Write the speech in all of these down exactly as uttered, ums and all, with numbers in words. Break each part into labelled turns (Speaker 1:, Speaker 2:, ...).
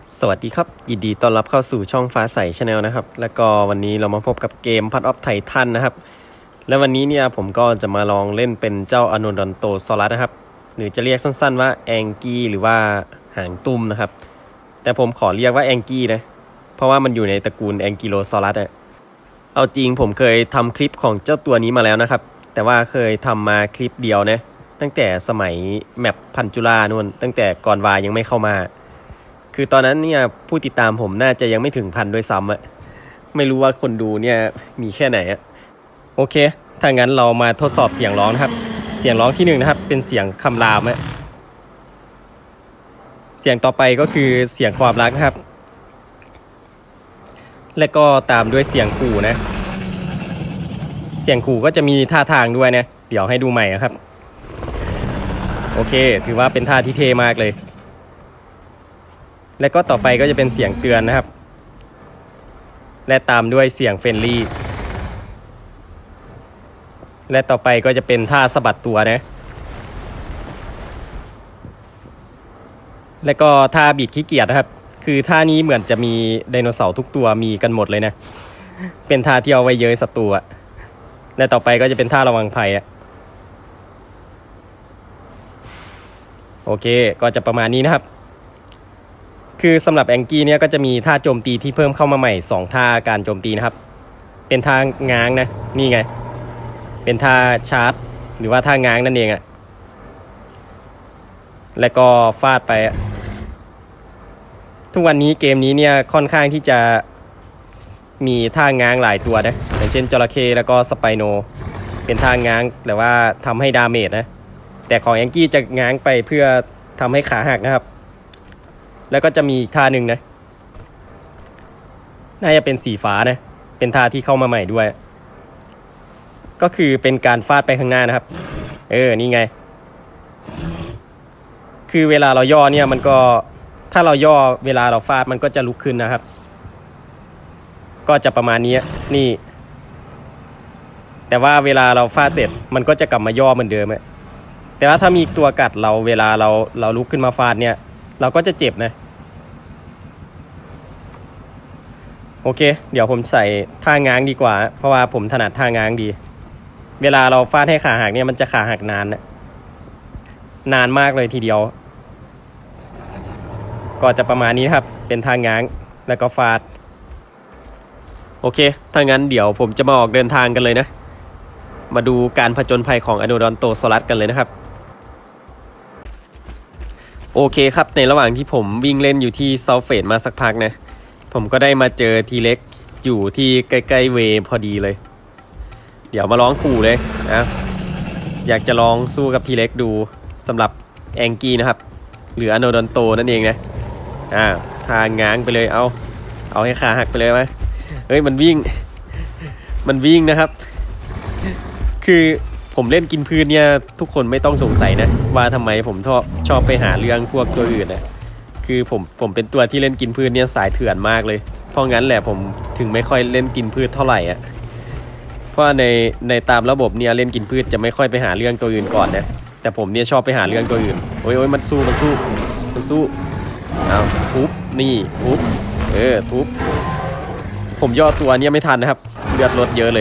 Speaker 1: สวัสดีครับยินดีต้อนรับเข้าสู่ช่องฟ้าใสชาแนลนะครับแล้วก็วันนี้เรามาพบกับเกม Path of Titan นะครับและวันนี้เนี่ยผมก็จะมาลองเล่นเป็นเจ้าอโนดอนโตซอรัสนะครับหรือจะเรียกสั้นๆว่าแองกี้หรือว่าหางตุ้มนะครับแต่ผมขอเรียกว่าแองกี้นะเพราะว่ามันอยู่ในตระกูลแองกิโลซอรัสอะเอาจริงผมเคยทำคลิปของเจ้าตัวนี้มาแล้วนะครับแต่ว่าเคยทำมาคลิปเดียวนะตั้งแต่สมัยแมปพันจุฬานู่นตั้งแต่ก่อนวายยังไม่เข้ามาคือตอนนั้นเนี่ยผู้ติดตามผมน่าจะยังไม่ถึงพันด้วยซ้ำอะไม่รู้ว่าคนดูเนี่ยมีแค่ไหนอะโอเคถ้างั้นเรามาทดสอบเสียงร้องนะครับเสียงร้องที่หนึ่งนะครับเป็นเสียงคำรามอะเสียงต่อไปก็คือเสียงความรักนะครับและก็ตามด้วยเสียงขู่นะเสียงขู่ก็จะมีท่าทางด้วยนะเดี๋ยวให้ดูใหม่ครับโอเคถือว่าเป็นท่าที่เท่มากเลยและก็ต่อไปก็จะเป็นเสียงเตือนนะครับและตามด้วยเสียงเฟรนลี่และต่อไปก็จะเป็นท่าสะบัดตัวนะและก็ท่าบิดขี้เกียจนะครับคือท่านี้เหมือนจะมีไดโนเสาร์ทุกตัวมีกันหมดเลยนะเป็นท่าที่เอาไว้เย้ยศัตรูอะและต่อไปก็จะเป็นท่าระวังภัยอะโอเคก็จะประมาณนี้นะครับคือสำหรับแองกี้เนี่ยก็จะมีท่าโจมตีที่เพิ่มเข้ามาใหม่สองท่าการโจมตีนะครับเป็นท่าง้างนะนี่ไงเป็นท่าชาร์จหรือว่าท่าง้างนั่นเองอะแล้วก็ฟาดไปทุกวันนี้เกมนี้เนี่ยค่อนข้างที่จะมีท่าง้างหลายตัวนะอย่างเช่นจระเข้แล้วก็สไปโนเป็นท่าง้างแต่ว่าทำให้ดาเมจนะแต่ของแองกี้จะง้างไปเพื่อทำให้ขาหักนะครับแล้วก็จะมีท่าหนึ่งนะน่าจะเป็นสีฟ้านะเป็นท่าที่เข้ามาใหม่ด้วยก็คือเป็นการฟาดไปข้างหน้านะครับเออนี่ไงคือเวลาเราย่อเนี่ยมันก็ถ้าเราย่อเวลาเราฟาดมันก็จะลุกขึ้นนะครับก็จะประมาณนี้นี่แต่ว่าเวลาเราฟาดเสร็จมันก็จะกลับมาย่อเหมือนเดิมแต่ว่าถ้ามีตัวกัดเราเวลาเราเราลุกขึ้นมาฟาดเนี่ยเราก็จะเจ็บนะโอเคเดี๋ยวผมใส่ท่าง้างดีกว่าเพราะว่าผมถนัดท่าง้างดีเวลาเราฟาดให้ขาหักเนี่ยมันจะขาหักนานนะนานมากเลยทีเดียวก็จะประมาณนี้ครับเป็นท่าง้างแล้วก็ฟาดโอเคถ้างั้นเดี๋ยวผมจะมาออกเดินทางกันเลยนะมาดูการผจญภัยของอโนดอนโตซอรัสกันเลยนะครับโอเคครับในระหว่างที่ผมวิ่งเล่นอยู่ที่เซาเฟดมาสักพักนะผมก็ได้มาเจอทีเล็กอยู่ที่ใกล้ๆเวพอดีเลยเดี๋ยวมาลองขู่เลยนะอยากจะลองสู้กับทีเล็กดูสำหรับแองกี้นะครับหรืออโนดอนโตนั่นเองนะอ่าทางง้างไปเลยเอาเอาให้ขาหักไปเลยไหมเฮ้ยมันวิ่งมันวิ่งนะครับคือผมเล่นกินพืชเนี่ยทุกคนไม่ต้องสงสัยนะว่าทำไมผมชอบชอบไปหาเรื่องพวกตัวอื่นนะคือผมผมเป็นตัวที่เล่นกินพืชเนี่ยสายเถื่อนมากเลยเพราะงั้นแหละผมถึงไม่ค่อยเล่นกินพืชเท่าไหร่อ่ะเพราะในในตามระบบเนี่ยเล่นกินพืชจะไม่ค่อยไปหาเรื่องตัวอื่นก่อนนะแต่ผมเนี่ยชอบไปหาเรื่องตัวอื่นโอ้ยโอ้ยมันสู้มันสู้มันสู้เอาทุบนี่ทุบเออทุบผมย่อตัวเนี่ยไม่ทันนะครับเลือดลดเยอะเลย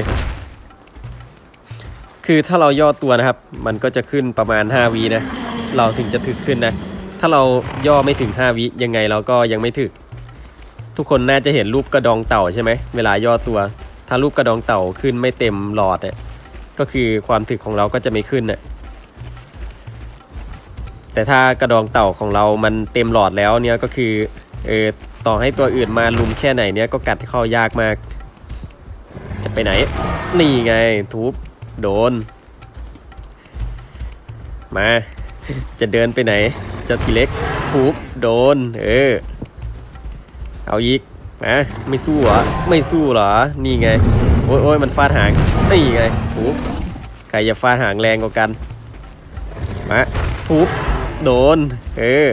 Speaker 1: คือถ้าเราย่อตัวนะครับมันก็จะขึ้นประมาณห้าวินะเราถึงจะถึกขึ้นนะถ้าเราย่อไม่ถึงห้าวิยังไงเราก็ยังไม่ถึกทุกคนน่าจะเห็นรูปกระดองเต่าใช่ไหมเวลาย่อตัวถ้ารูปกระดองเต่าขึ้นไม่เต็มหลอดเนี่ยก็คือความถึกของเราก็จะไม่ขึ้นน่ะแต่ถ้ากระดองเต่าของเรามันเต็มหลอดแล้วเนี่ยก็คือเออต่อให้ตัวอื่นมาลุมแค่ไหนเนี่ยก็กัดเข้ายากมากจะไปไหนนี่ไงทุบโดนมาจะเดินไปไหนจะทีเล็กทุบโดนเออเอาอีกมาไม่สู้เหรอไม่สู้เหรอนี่ไงโอ้ยโอ้ยมันฟาดหางนี่ไงทุบใครจะฟาดหางแรงกว่ากันมาทุบโดนเออ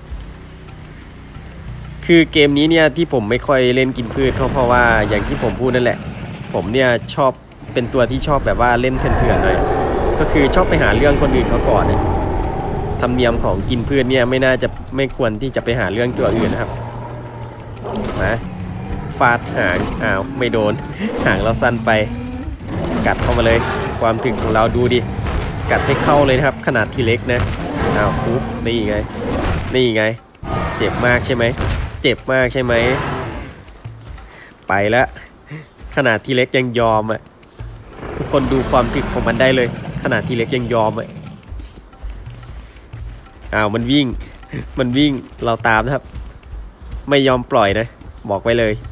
Speaker 1: คือเกมนี้เนี่ยที่ผมไม่ค่อยเล่นกินพืชเพราะว่าอย่างที่ผมพูดนั่นแหละผมเนี่ยชอบเป็นตัวที่ชอบแบบว่าเล่นเถื่อนๆหน่อยก็คือชอบไปหาเรื่องคนอื่นเขาก่อนเนี่ย ธรรมเนียมของกินพืชเนี่ยไม่น่าจะไม่ควรที่จะไปหาเรื่องตัวอื่นนะครับมาฟาดหางอ้าวไม่โดนหางเราสั้นไปกัดเข้ามาเลยความถึงของเราดูดิกัดให้เข้าเลยนะครับขนาดที่เล็กนะอ้าวปุ๊บนี่ไงนี่ไงเจ็บมากใช่ไหมเจ็บมากใช่ไหมไปแล้วขนาดที่เล็กยังยอมอ่ะทุกคนดูความถึกของมันได้เลยขนาดที่เล็กยังยอมอ่ะอ้าวมันวิ่งมันวิ่งเราตามนะครับไม่ยอมปล่อยนะบอกไว้เลย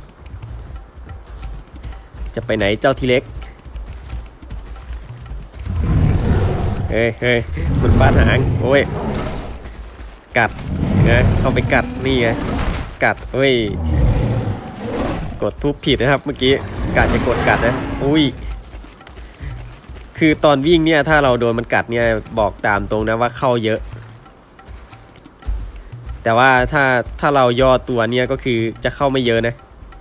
Speaker 1: จะไปไหนเจ้าทีเล็กเฮ้ยเฮ้ยมันฟาดหางโอ้ยกัดไงเข้าไปกัดนี่ไงกัดเฮ้ยกดทุบผิดนะครับเมื่อกี้กัดจะกดกัดนะอุ้ยคือตอนวิ่งเนี่ยถ้าเราโดนมันกัดเนี่ยบอกตามตรงนะว่าเข้าเยอะแต่ว่าถ้าถ้าเราย่อตัวเนี่ยก็คือจะเข้าไม่เยอะนะ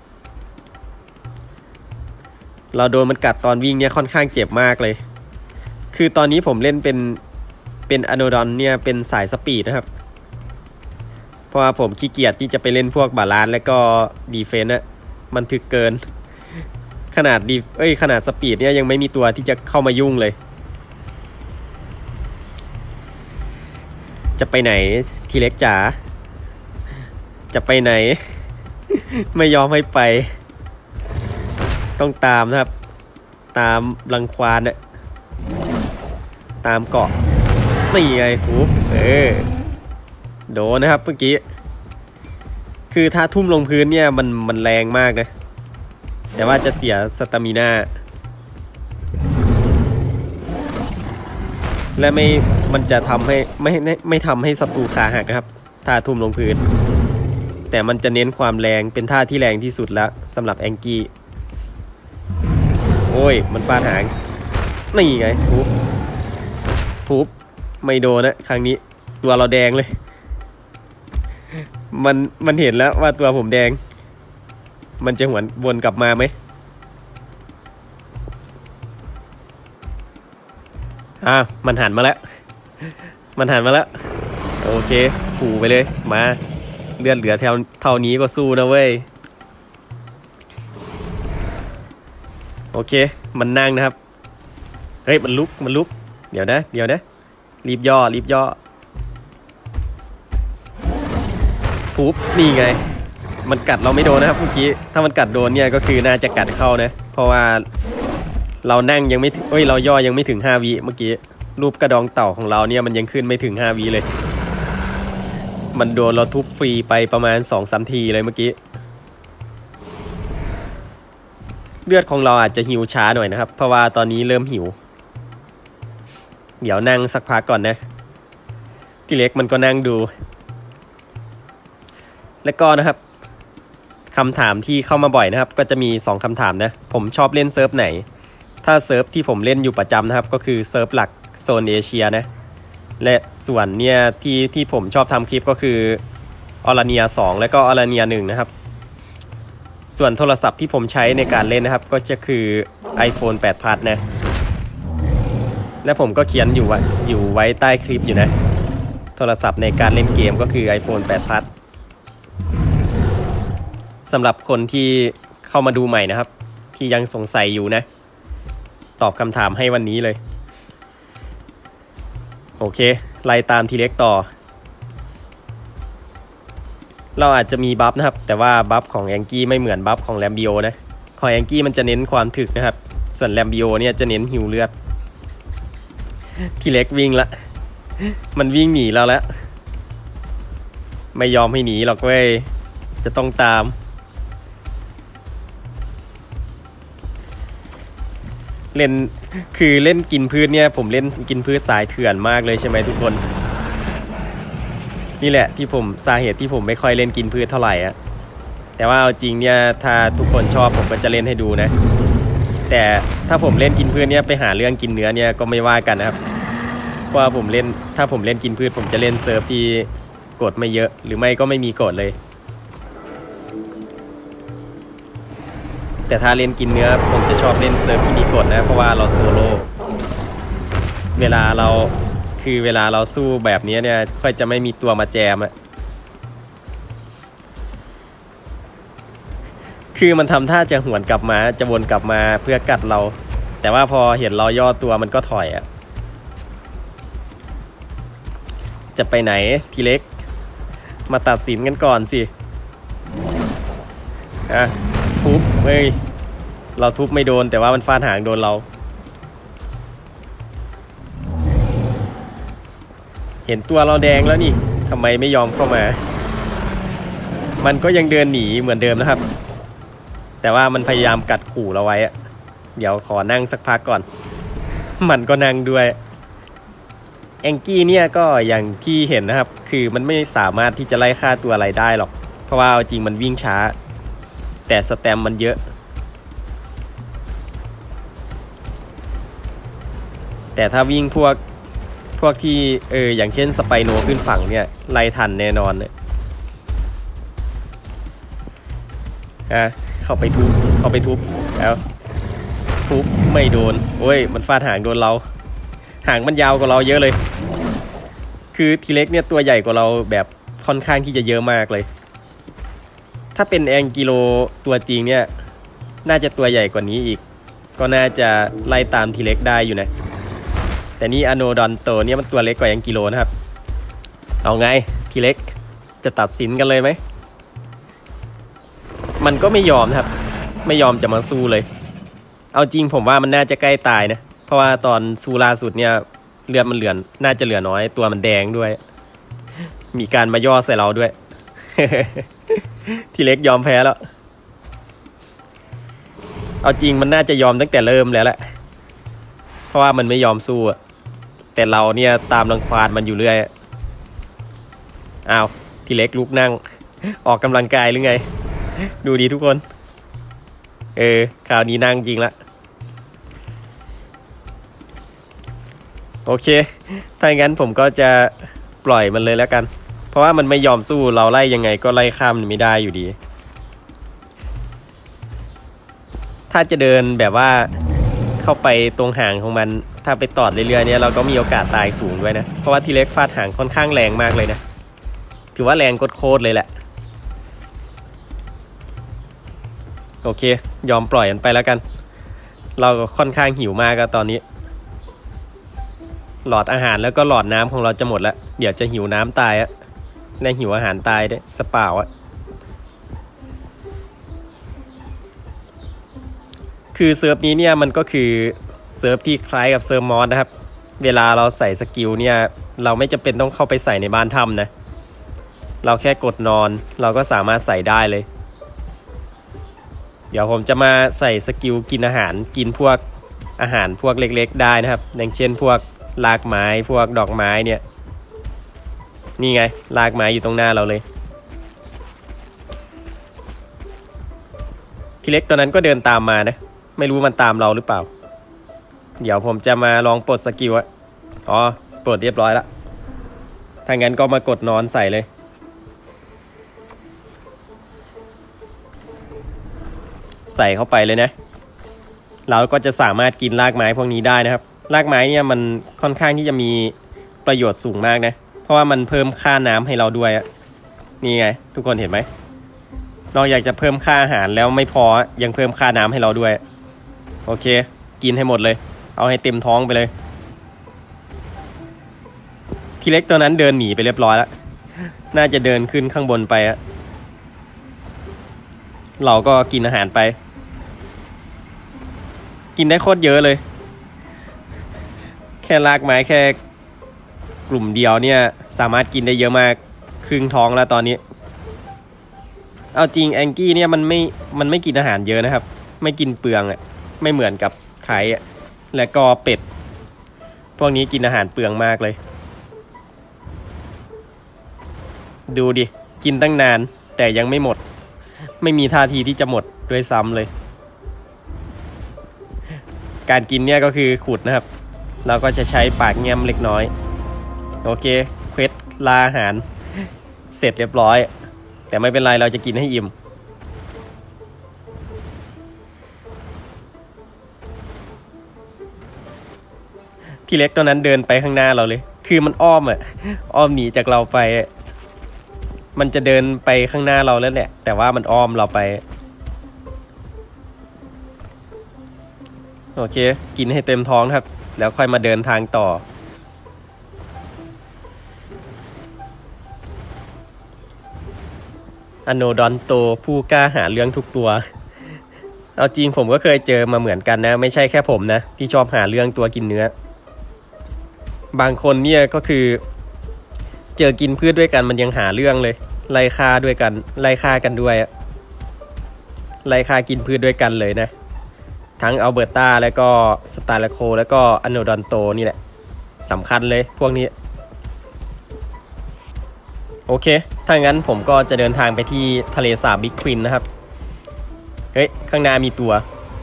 Speaker 1: เราโดนมันกัดตอนวิ่งเนี่ยค่อนข้างเจ็บมากเลยคือตอนนี้ผมเล่นเป็นเป็นอโนดอนเนี่ยเป็นสายสปีดนะครับเพราะว่าผมขี้เกียจที่จะไปเล่นพวกบาลานซ์และก็ดีเฟนส์นะมันถึกเกินขนาดดีเอ้ยขนาดสปีดเนี่ยยังไม่มีตัวที่จะเข้ามายุ่งเลยจะไปไหนทีเล็กจ๋าจะไปไหนไม่ยอมให้ไปต้องตามนะครับตามรังควานน่ะตามเกาะนี่ไงทุบเออโดนนะครับเมื่อกี้คือถ้าทุ่มลงพื้นเนี่ยมันมันแรงมากนะแต่ว่าจะเสียสตามิน่าและไม่มันจะทำให้ไม่ไม่ไม่ทำให้ศัตรูขาหักนะครับถ้าทุ่มลงพื้นแต่มันจะเน้นความแรงเป็นท่าที่แรงที่สุดแล้วสำหรับแองกี้โอ้ยมันฟาดหางนี่ไงทุบทุบไม่โดนนะครั้งนี้ตัวเราแดงเลยมันมันเห็นแล้วว่าตัวผมแดงมันจะหวนวนกลับมาไหมอ่ามันหันมาแล้วมันหันมาแล้วโอเคขู่ไปเลยมาเลือดเหลือเท่าเท่านี้ก็สู้นะเว้ยโอเคมันนั่งนะครับเฮ้ยมันลุกมันลุกเดี๋ยวนะเดี๋ยวนะรีบย่อรีบย่อปุ๊บนี่ไงมันกัดเราไม่โดนนะครับเมื่อกี้ถ้ามันกัดโดนเนี่ยก็คือน่าจะกัดเข้านะเพราะว่าเรานั่งยังไม่เอ้ยเราย่อยังไม่ถึงห้าวิเมื่อกี้รูปกระดองเต่าของเราเนี่ยมันยังขึ้นไม่ถึงห้าวิเลยมันโดนเราทุบฟรีไปประมาณ สองถึงสาม ทีเลยเมื่อกี้เลือดของเราอาจจะหิวช้าหน่อยนะครับเพราะว่าตอนนี้เริ่มหิวเดี๋ยวนั่งสักพักก่อนนะกิเล็กมันก็นั่งดูแล้วก็นะครับคำถามที่เข้ามาบ่อยนะครับก็จะมีสองคำถามนะผมชอบเล่นเซิร์ฟไหนถ้าเซิร์ฟที่ผมเล่นอยู่ประจำนะครับก็คือเซิร์ฟหลักโซนเอเชียนะและส่วนเนี่ยที่ที่ผมชอบทำคลิปก็คือออราเนียสองและก็ออราเนียหนึ่งนะครับส่วนโทรศัพท์ที่ผมใช้ในการเล่นนะครับก็จะคือ iPhone แปด Plus นะและผมก็เขียนอยู่ว่าอยู่ไว้ใต้คลิปอยู่นะโทรศัพท์ในการเล่นเกมก็คือ iPhone แปด Plus สำหรับคนที่เข้ามาดูใหม่นะครับที่ยังสงสัยอยู่นะตอบคำถามให้วันนี้เลยโอเคไล่ตามทีเล็กต่อเราอาจจะมีบัฟนะครับแต่ว่าบัฟของแองกี้ไม่เหมือนบัฟของแลมบิโอนะของแองกี้มันจะเน้นความถึกนะครับส่วนแลมบิโอเนี่ยจะเน้นหิวเลือดทีเล็กวิ่งละมันวิ่งหนีเราแล้วไม่ยอมให้หนีหรอกเว้ยจะต้องตามเล่นคือเล่นกินพืชเนี่ยผมเล่นกินพืชสายเถื่อนมากเลยใช่ไหมทุกคนนี่แหละที่ผมสาเหตุที่ผมไม่ค่อยเล่นกินพืชเท่าไหร่อะแต่ว่าเอาจริงเนี่ยถ้าทุกคนชอบผมก็จะเล่นให้ดูนะแต่ถ้าผมเล่นกินพืชเนี่ยไปหาเรื่องกินเนื้อเนี่ยก็ไม่ว่ากันนะครับเพราะว่าผมเล่นถ้าผมเล่นกินพืชผมจะเล่นเซิร์ฟที่กดไม่เยอะหรือไม่ก็ไม่มีกดเลยแต่ถ้าเล่นกินเนื้อผมจะชอบเล่นเซิร์ฟที่มีกฎนะเพราะว่าเราโซโล่เวลาเราคือเวลาเราสู้แบบนี้เนี่ยค่อยจะไม่มีตัวมาแจมอะคือมันทำท่าจะหวนกลับมาจะวนกลับมาเพื่อกัดเรา แต่ว่าพอเห็นเราย่อตัวมันก็ถอยอะจะไปไหนทีเล็กมาตัดสินกันก่อนสิอ่ะทุบเฮ้ยเราทุบไม่โดนแต่ว่ามันฟาดหางโดนเราเห็นตัวเราแดงแล้วนี่ทำไมไม่ยอมเข้ามามันก็ยังเดินหนีเหมือนเดิมนะครับแต่ว่ามันพยายามกัดขู่เราไว้อะเดี๋ยวขอนั่งสักพักก่อนมันก็นั่งด้วยแองกี้เนี่ยก็อย่างที่เห็นนะครับคือมันไม่สามารถที่จะไล่ฆ่าตัวอะไรได้หรอกเพราะว่าจริงมันวิ่งช้าแต่สแตมมันเยอะแต่ถ้าวิ่งพวกพวกที่เอออย่างเช่นสไปโนขึ้นฝั่งเนี่ยไล่ทันแน่นอนเลยอ่ะเข้าไปทุบเข้าไปทุบแล้วทุบไม่โดนโอ้ยมันฟาดหางโดนเราหางมันยาวกว่าเราเยอะเลยคือทีเล็กเนี่ยตัวใหญ่กว่าเราแบบค่อนข้างที่จะเยอะมากเลยถ้าเป็นแองกิโลตัวจริงเนี่ยน่าจะตัวใหญ่กว่านี้อีกก็น่าจะไล่ตามทีเล็กได้อยู่นะแต่นี่อโนดอนโตเนี่ยมันตัวเล็กกว่าแองกิโลนะครับเอาไงทีเล็กจะตัดสินกันเลยไหมมันก็ไม่ยอมครับไม่ยอมจะมาสู้เลยเอาจริงผมว่ามันน่าจะใกล้ตายนะเพราะว่าตอนสู้ล่าสุดเนี่ยเลือดมันเหลือน่าจะเหลือน้อยตัวมันแดงด้วยมีการมาย่อใส่เราด้วย ทีเล็กยอมแพ้แล้วเอาจริงมันน่าจะยอมตั้งแต่เริ่มแล้วแหละเพราะว่ามันไม่ยอมสู้อะแต่เราเนี่ยตามรังควานมันอยู่เรื่อยอ้าวทีเล็กลุกนั่งออกกำลังกายหรือไงดูดีทุกคนเออคราวนี้นั่งจริงละโอเคถ้าอย่างนั้นผมก็จะปล่อยมันเลยแล้วกันเพราะว่ามันไม่ยอมสู้เราไล่ยังไงก็ไล่ข้ามมันไม่ได้อยู่ดีถ้าจะเดินแบบว่าเข้าไปตรงหางของมันถ้าไปตอดเรื่อยๆเนี่ยเราก็มีโอกาสตายสูงด้วยนะเพราะว่าทีเล็กฟาดหางค่อนข้างแรงมากเลยนะถือว่าแรงโคตรเลยแหละโอเคยอมปล่อยมันไปแล้วกันเราก็ค่อนข้างหิวมากอะตอนนี้หลอดอาหารแล้วก็หลอดน้ำของเราจะหมดแล้วเดี๋ยวจะหิวน้ำตายอะและหิวอาหารตายด้วยสเปล่าอะคือเซิร์ฟนี้เนี่ยมันก็คือเซิร์ฟที่คล้ายกับเซิร์ฟมอสนะครับเวลาเราใส่สกิลเนี่ยเราไม่จำเป็นต้องเข้าไปใส่ในบ้านถ้ำนะเราแค่กดนอนเราก็สามารถใส่ได้เลยเดี๋ยวผมจะมาใส่สกิลกินอาหารกินพวกอาหารพวกเล็กๆได้นะครับอย่างเช่นพวกรากไม้พวกดอกไม้เนี่ยนี่ไงรากไม้อยู่ตรงหน้าเราเลยทีเล็กตัวนั้นก็เดินตามมานะไม่รู้มันตามเราหรือเปล่าเดี๋ยวผมจะมาลองปลดสกิลอะอ๋อปลดเรียบร้อยแล้วถ้างั้นก็มากดนอนใส่เลยใส่เข้าไปเลยนะเราก็จะสามารถกินรากไม้พวกนี้ได้นะครับรากไม้เนี่ยมันค่อนข้างที่จะมีประโยชน์สูงมากนะเพราะว่ามันเพิ่มค่าน้ำให้เราด้วยอะนี่ไงทุกคนเห็นไหมนอกจากจะเพิ่มค่าอาหารแล้วไม่พอยังเพิ่มค่าน้ำให้เราด้วยโอเคกินให้หมดเลยเอาให้เต็มท้องไปเลยทีเล็กตัวนั้นเดินหนีไปเรียบร้อยแล้วน่าจะเดินขึ้นข้างบนไปอะเราก็กินอาหารไปกินได้โคตรเยอะเลยแค่รากไม้แค่กลุ่มเดียวเนี่ยสามารถกินได้เยอะมากครึ่งท้องแล้วตอนนี้เอาจริงแองกี้เนี่ยมันไม่มันไม่กินอาหารเยอะนะครับไม่กินเปลืองอ่ะไม่เหมือนกับไข่อ่ะและก็เป็ดพวกนี้กินอาหารเปลืองมากเลยดูดิกินตั้งนานแต่ยังไม่หมดไม่มีท่าทีที่จะหมดด้วยซ้ำเลยการกินเนี่ยก็คือขุดนะครับเราก็จะใช้ปากแง้มเล็กน้อยโอเคเควสลาอาหารเสร็จเรียบร้อยแต่ไม่เป็นไรเราจะกินให้อิ่มพี่เล็กตัวนั้นเดินไปข้างหน้าเราเลยคือมันอ้อมอ่ะอ้อมหนีจากเราไปมันจะเดินไปข้างหน้าเราแล้วแหละแต่ว่ามันอ้อมเราไปโอเคกินให้เต็มท้องครับแล้วค่อยมาเดินทางต่ออโนดอนโตผู้กล้าหาเรื่องทุกตัวเอาจริงผมก็เคยเจอมาเหมือนกันนะไม่ใช่แค่ผมนะที่ชอบหาเรื่องตัวกินเนื้อบางคนเนี่ยก็คือเจอกินพืชด้วยกันมันยังหาเรื่องเลยไล่ฆ่าด้วยกันไล่ฆ่ากันด้วยไล่ฆ่ากินพืชด้วยกันเลยนะทั้งอัลเบอร์ตาแล้วก็สตาร์ลโคแล้วก็อโนดอนโตนี่แหละสำคัญเลยพวกนี้โอเคถ้างั้นผมก็จะเดินทางไปที่ทะเลสาบบิ๊กควินนะครับเฮ้ยข้างหน้ามีตัว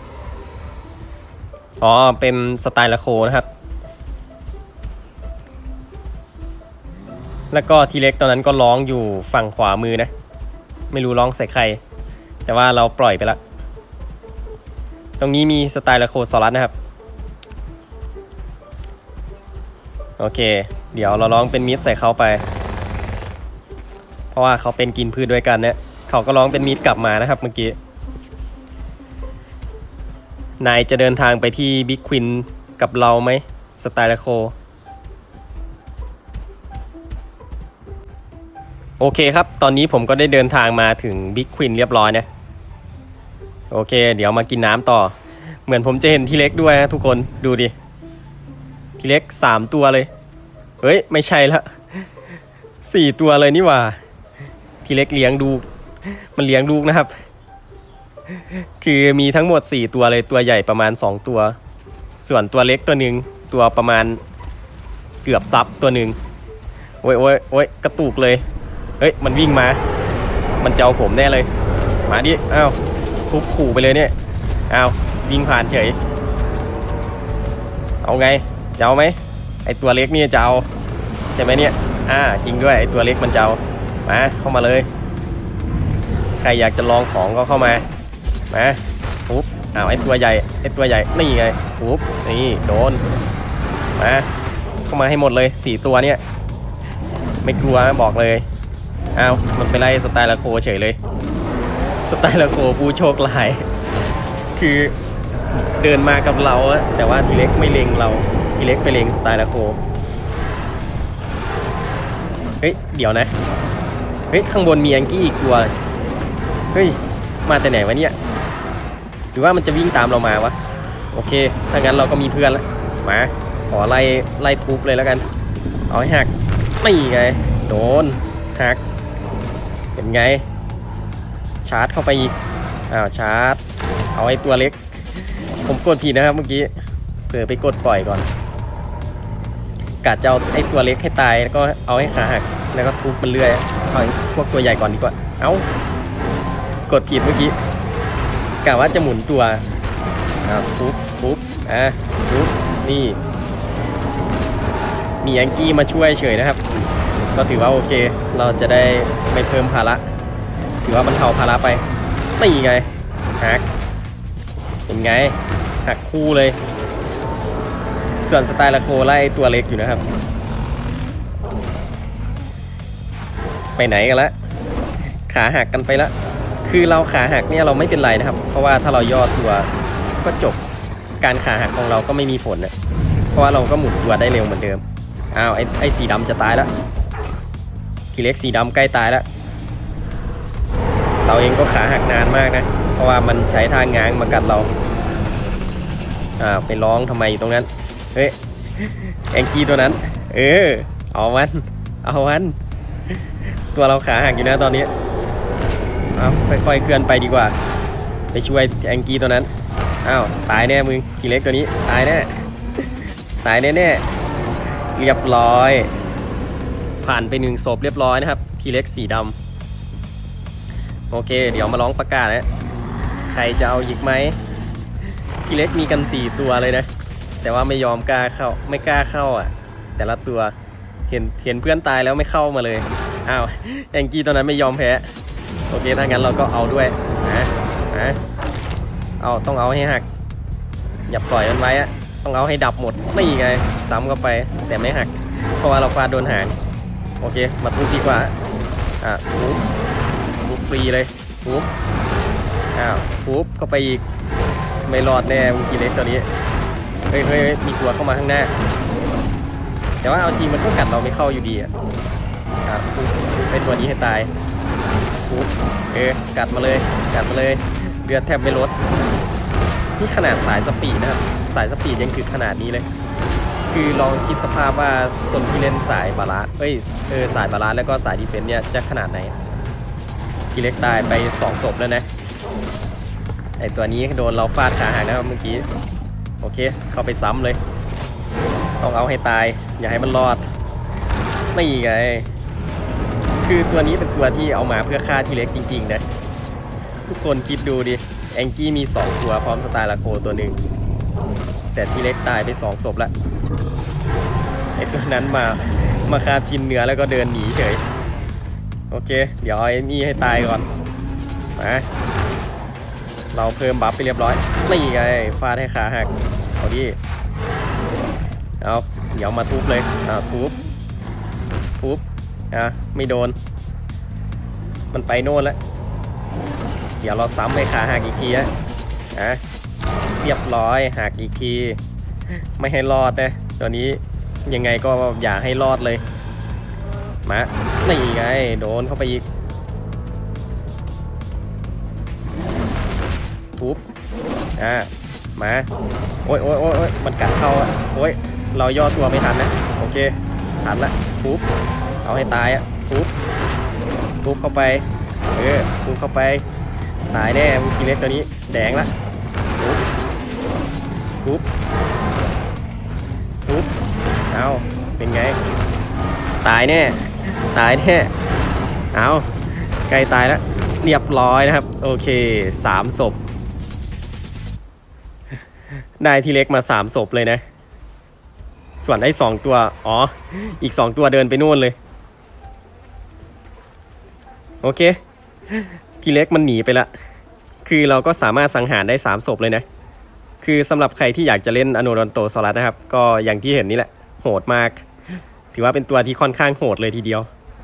Speaker 1: อ๋อเป็นสไตล์ละโคนะครับแล้วก็ทีเล็กตอนนั้นก็ร้องอยู่ฝั่งขวามือนะไม่รู้ร้องใส่ใครแต่ว่าเราปล่อยไปละตรงนี้มีสไตล์ละโคซอรัสนะครับโอเคเดี๋ยวเราร้องเป็นมิตรใส่เขาไปเพราะว่าเขาเป็นกินพืชด้วยกันเนี่ยเขาก็ร้องเป็นมิตรกลับมานะครับเมื่อกี้นายจะเดินทางไปที่บิ๊กควินกับเราไหมสไตล์ละโคโอเคครับตอนนี้ผมก็ได้เดินทางมาถึงบิ๊กควินเรียบร้อยนะโอเคเดี๋ยวมากินน้ำต่อเหมือนผมจะเห็นทีเล็กด้วยนะทุกคนดูดิทีเล็กสามตัวเลยเฮ้ยไม่ใช่ละสี่ตัวเลยนี่หว่าทีเล็กเลี้ยงดูมันเลี้ยงลูกนะครับคือมีทั้งหมดสี่ตัวเลยตัวใหญ่ประมาณสองตัวส่วนตัวเล็กตัวหนึ่งตัวประมาณเกือบซับตัวหนึ่งโอ้ยโอ้ยโอ้ยกระตุกเลยเฮ้ยมันวิ่งมามันจะเอาผมแน่เลยมาดิอ้าวทุบขู่ไปเลยเนี่ยอ้าววิ่งผ่านเฉยเอาไงจะเอาไหมไอตัวเล็กนี่จะเอาใช่ไหมเนี่ยอ่าจริงด้วยไอตัวเล็กมันจะเอามาเข้ามาเลยใครอยากจะลองของก็เข้ามามาปุ๊บอ้าวไอตัวใหญ่ไอตัวใหญ่นี่ไงปุ๊บนี่โดนมาเข้ามาให้หมดเลยสี่ตัวเนี่ยไม่กลัวบอกเลยอ้าวมันไปไล่สไตล์ละโคเฉยเลยสไตล์ละโคผู้โชคร้ายคือเดินมากับเราแต่ว่าทีเล็กไม่เล็งเราทีเล็กไปเล็งสไตล์ละโคเฮ้ยเดี๋ยวนะเฮ้ยข้างบนมีแองกี้อีกตัวเฮ้ยมาแต่ไหนวะเนี่ยหรือว่ามันจะวิ่งตามเรามาวะโอเคถ้างั้นเราก็มีเพื่อนแล้วมาขอไล่ไล่ทุบเลยแล้วกันเอาให้หักไม่ไงโดนหักเป็นไงชาร์จเข้าไปอีกอ้าวชาร์จเอาไอ้ตัวเล็กผมกดผิดนะครับเมื่อกี้เผลอไปกดปล่อยก่อนกะจะเอาไอ้ตัวเล็กให้ตายแล้วก็เอาให้ขาหักแล้วก็ทุบมันเรื่อยเอาพวกตัวใหญ่ก่อนดีกว่าเอ้ากดผิดเมื่อกี้กะว่าจะหมุนตัวอ้าวทุบทุบอ่ะทุบนี่มีแองกี้มาช่วยเฉยนะครับก็ถือว่าโอเคเราจะได้ไม่เพิ่มภาระถือว่ามันเท่าภาระไปไม่ไงหักเป็นไงหักคู่เลยส่วนสไตล์ละโคไล่ตัวเล็กอยู่นะครับไปไหนกันละขาหักกันไปละคือเราขาหักเนี่ยเราไม่เป็นไรนะครับเพราะว่าถ้าเราย่อตัวก็จบการขาหักของเราก็ไม่มีผลนะเพราะว่าเราก็หมุนตัวได้เร็วเหมือนเดิมอ้าวไอ้ไอ้สีดำจะตายแล้วทีเล็กสีดำใกล้ตายแล้วเราเองก็ขาหักนานมากนะเพราะว่ามันใช้ทางง้างมากัดเราอ่าไปร้องทำไมอยู่ตรงนั้นเฮ้ยแองกี้ตัวนั้นเออเอามันเอามันตัวเราขาหักอยู่นะตอนนี้เอาค่อยๆเคลื่อนไปดีกว่าไปช่วยแองกี้ตัวนั้นอ้าวตายแน่มึงทีเล็กตัวนี้ตายแน่ตายแน่แน่เรียบร้อยผ่านไปหนึ่งศพเรียบร้อยนะครับทีเล็กสีดำโอเคเดี๋ยวมาร้องประกาศนะใครจะเอาอีกไหมทีเล็กมีกันสี่ตัวเลยนะแต่ว่าไม่ยอมกล้าเข้าไม่กล้าเข้าอ่ะแต่ละตัวเห็นเห็นเพื่อนตายแล้วไม่เข้ามาเลยอ้าวแองกี้ตัวนั้นไม่ยอมแพ้โอเคถ้างั้นเราก็เอาด้วยนะนะเอาต้องเอาให้หักอย่าปล่อยมันไว้อะต้องเอาให้ดับหมดไม่ไงซ้ำเข้าไปแต่ไม่หักเพราะว่าเราฟาดโดนหางโอเคมาทุบดีกว่าอ่ะทุบทุบฟรีเลยทุบอ้าวทุบเข้าไปอีกไม่รอดแน่มึงกีเล็กตัวนี้ฮ้ยเฮ้ยมีตัวเข้ามาข้างหน้าแต่ว่าเอาจริงมันก็กัดเราไม่เข้าอยู่ดีอ่ะอ่ะปุ๊บเป็นตัวนี้ให้ตายปุ๊บเออกัดมาเลยกัดมาเลยเลือดแทบไม่ลดนี่ขนาดสายสปีดนะครับสายสปีดยังคือขนาดนี้เลยคือลองคิดสภาพว่าคนที่เล่นสายบาลานเอ้ยเออสายบาลานแล้วก็สายดีเฟนส์เนี่ยจะขนาดไหนทีเล็กตายไปสองศพแล้วนะไอตัวนี้โดนเราฟาดขาหักนะครับเมื่อกี้โอเคเข้าไปซ้ำเลยต้องเอาให้ตายอย่าให้มันรอดไม่ไงคือตัวนี้เป็นตัวที่เอามาเพื่อฆ่าทีเล็กจริงๆนะทุกคนคิดดูดิแองกี้มีสองตัวพร้อมสไตล์ลาโคตัวหนึ่งแต่ทีเล็กตายไปสองศพแล้วไอตัวนั้นมามาคาบชิ้นเนื้อแล้วก็เดินหนีเฉยโอเคเดี๋ยวไอ้นี่ให้ตายก่อนมาเราเพิ่มบัฟไปเรียบร้อยไม่ไงฟาดให้ขาหักเอาดิเอาเดี๋ยวมาทุบเลยอ่าทุบทุบอ่ะไม่โดนมันไปโน่นแล้วเดี๋ยวเราซ้ำให้ขาหักอีกทีนะอ่ะเรียบร้อยหักอีกทีไม่ให้รอดนะตัวนี้ยังไงก็อย่าให้รอดเลยมานี่ไงโดนเข้าไปอีกปุ๊บอ่ะมาโอ้ยโอ้ยโอ้ยมันกัดเข้าอ่ะโอ้ยเราย่อตัวไม่ทันนะโอเคทันละปุ๊บเอาให้ตายอ่ะปุ๊บปุ๊บเข้าไปเออปุ๊บเข้าไปตายแน่ทีเล็กตัวนี้แดงละปุ๊บปุ๊บปุ๊บเอาเป็นไงตายแน่ตายแน่เอาใกล้ตายแล้วเรียบร้อยนะครับโอเคสามศพได้ทีเล็กมาสามศพเลยนะส่วนไอ้สองตัวอ๋ออีกสองตัวเดินไปนู่นเลยโอเคทีเล็กมันหนีไปละคือเราก็สามารถสังหารได้สามศพเลยนะคือสำหรับใครที่อยากจะเล่นอโนดอนโตซอรัสนะครับก็อย่างที่เห็นนี่แหละโหดมากถือว่าเป็นตัวที่ค่อนข้างโหดเลยทีเดียว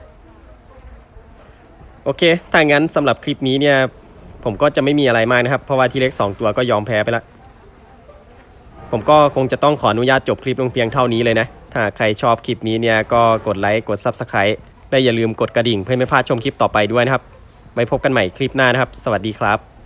Speaker 1: โอเคถ้างั้นสำหรับคลิปนี้เนี่ยผมก็จะไม่มีอะไรมากนะครับเพราะว่าทีเล็กสองตัวก็ยอมแพ้ไปแล้วผมก็คงจะต้องขออนุญาตจบคลิปลงเพียงเท่านี้เลยนะถ้าใครชอบคลิปนี้เนี่ยก็กดไลค์กด ซับสไครบ์ และอย่าลืมกดกระดิ่งเพื่อไม่พลาดชมคลิปต่อไปด้วยนะครับไว้พบกันใหม่คลิปหน้านะครับสวัสดีครับ